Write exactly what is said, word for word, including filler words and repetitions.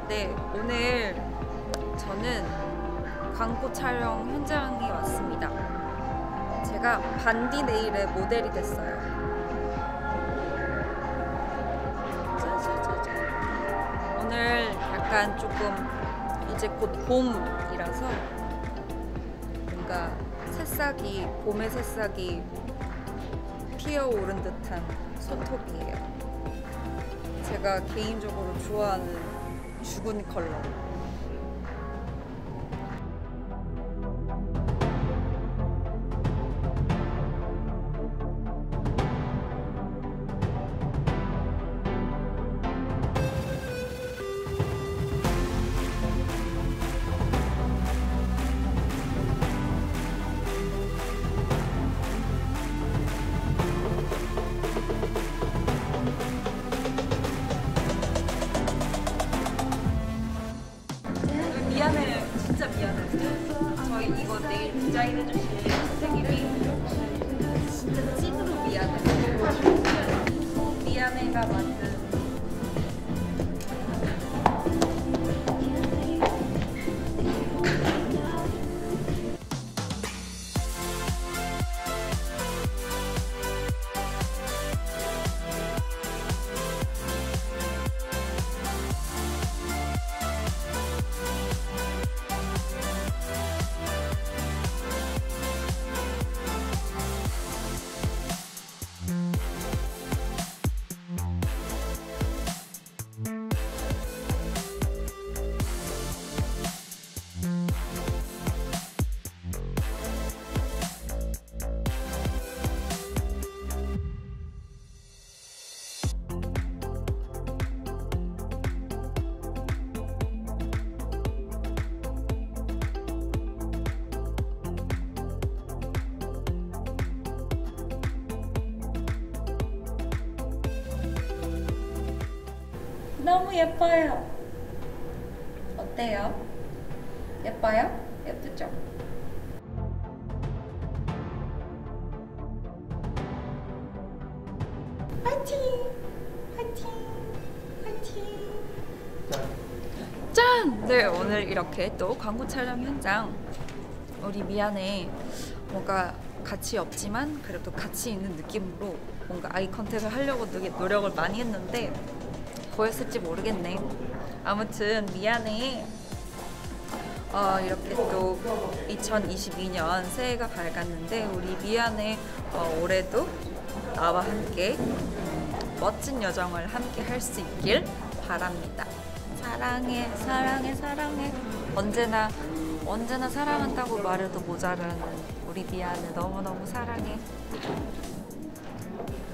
네, 오늘 저는 광고 촬영 현장에 왔습니다. 제가 반디 네일의 모델이 됐어요. 짜자자자. 오늘 약간 조금 이제 곧 봄이라서 뭔가 새싹이, 봄의 새싹이 피어오른 듯한 손톱이에요. 제가 개인적으로 좋아하는 죽은 컬러. 미안해, 진짜 미안해. 저희 이거 내일 디자인해 주실 선생님이 진짜 찐으로 미안해. 미안해가 만든 너무 예뻐요. 어때요? 예뻐요? 예쁘죠? 화이팅! 화이팅! 화이팅! 짠! 네, 오늘 이렇게 또 광고 촬영 현장. 우리 미안해. 뭔가 같이 없지만 그래도 같이 있는 느낌으로 뭔가 아이 컨택을 하려고 되게 노력을 많이 했는데 보였을지 모르겠네. 아무튼 미안해. 어, 이렇게 또 이천이십이 년 새해가 밝았는데 우리 미안해 어, 올해도 나와 함께 멋진 여정을 함께 할 수 있길 바랍니다. 사랑해, 사랑해, 사랑해. 언제나 언제나 사랑한다고 말해도 모자라는 우리 미안해. 너무너무 사랑해.